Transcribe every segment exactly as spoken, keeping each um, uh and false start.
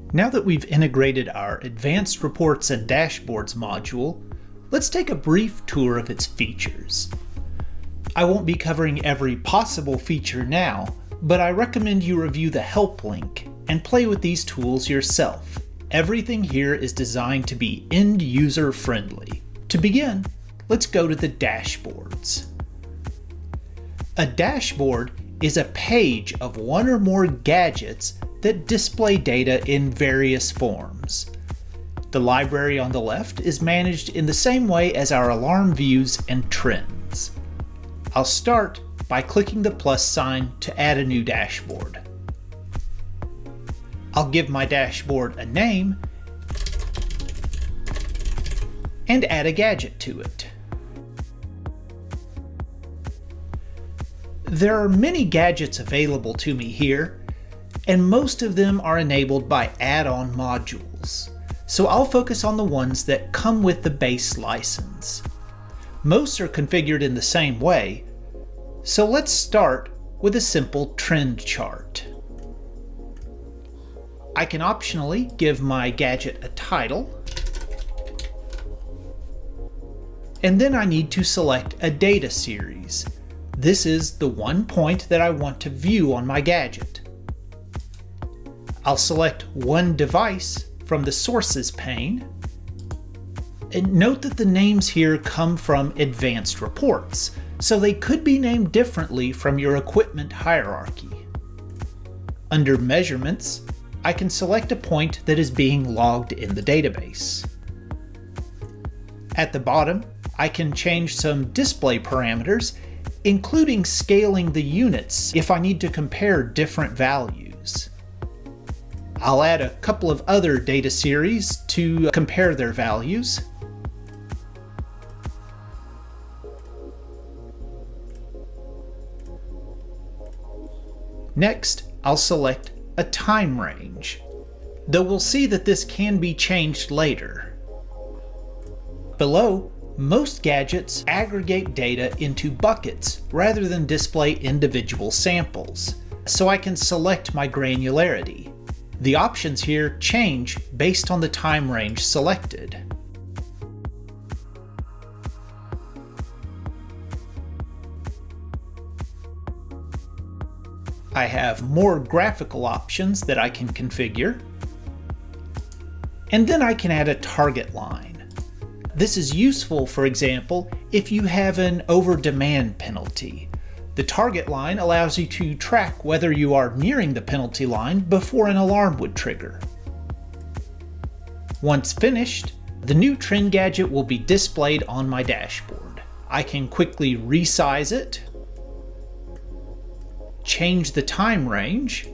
Now that we've integrated our Advanced Reports and Dashboards module, let's take a brief tour of its features. I won't be covering every possible feature now, but I recommend you review the help link and play with these tools yourself. Everything here is designed to be end-user friendly. To begin, let's go to the dashboards. A dashboard is a page of one or more gadgets that display data in various forms. The library on the left is managed in the same way as our alarm views and trends. I'll start by clicking the plus sign to add a new dashboard. I'll give my dashboard a name and add a gadget to it. There are many gadgets available to me here, and most of them are enabled by add-on modules, so I'll focus on the ones that come with the base license. Most are configured in the same way, so let's start with a simple trend chart. I can optionally give my gadget a title, and then I need to select a data series. This is the one point that I want to view on my gadget. I'll select one device from the Sources pane, and note that the names here come from Advanced Reports, so they could be named differently from your equipment hierarchy. Under Measurements, I can select a point that is being logged in the database. At the bottom, I can change some display parameters, including scaling the units if I need to compare different values. I'll add a couple of other data series to compare their values. Next, I'll select a time range, though we'll see that this can be changed later. Below, most gadgets aggregate data into buckets rather than display individual samples, so I can select my granularity. The options here change based on the time range selected. I have more graphical options that I can configure, and then I can add a target line. This is useful, for example, if you have an over-demand penalty. The target line allows you to track whether you are nearing the penalty line before an alarm would trigger. Once finished, the new trend gadget will be displayed on my dashboard. I can quickly resize it, change the time range,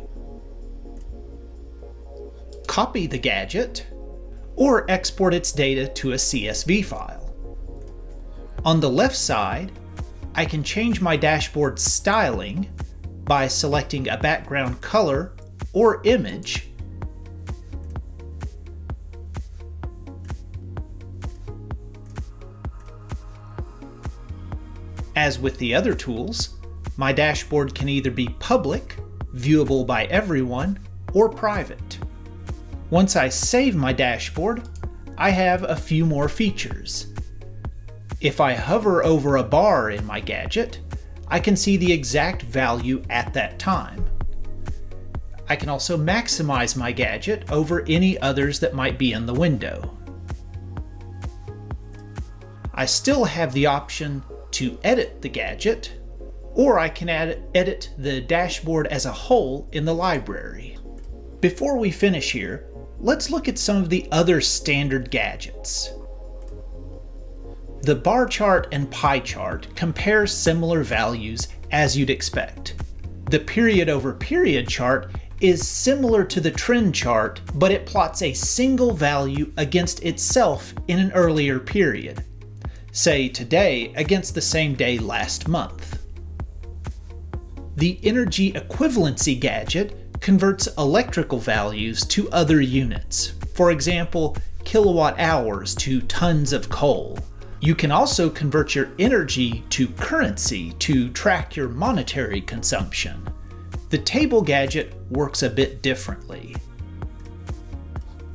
copy the gadget, or export its data to a C S V file. On the left side, I can change my dashboard styling by selecting a background color or image, as with the other tools, my dashboard can either be public, viewable by everyone, or private. Once I save my dashboard, I have a few more features. If I hover over a bar in my gadget, I can see the exact value at that time. I can also maximize my gadget over any others that might be in the window. I still have the option to edit the gadget, or I can add, edit the dashboard as a whole in the library. Before we finish here, let's look at some of the other standard gadgets. The bar chart and pie chart compare similar values as you'd expect. The period over period chart is similar to the trend chart, but it plots a single value against itself in an earlier period. Say today against the same day last month. The energy equivalency gadget converts electrical values to other units, for example, kilowatt hours to tons of coal. You can also convert your energy to currency to track your monetary consumption. The table gadget works a bit differently.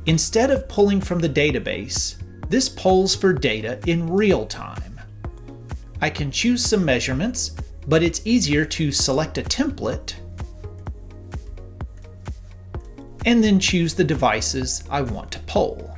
Instead of pulling from the database, this polls for data in real time. I can choose some measurements, but it's easier to select a template and then choose the devices I want to poll.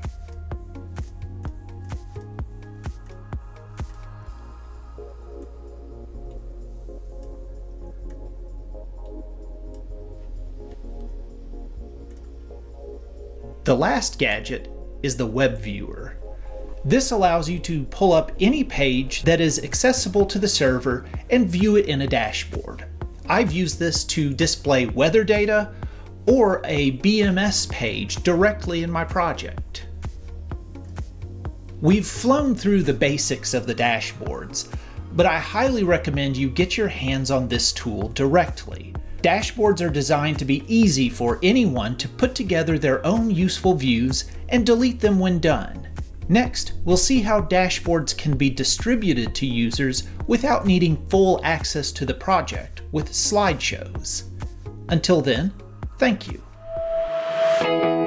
The last gadget is the web viewer. This allows you to pull up any page that is accessible to the server and view it in a dashboard. I've used this to display weather data or a B M S page directly in my project. We've flown through the basics of the dashboards, but I highly recommend you get your hands on this tool directly. Dashboards are designed to be easy for anyone to put together their own useful views and delete them when done. Next, we'll see how dashboards can be distributed to users without needing full access to the project with slideshows. Until then, thank you.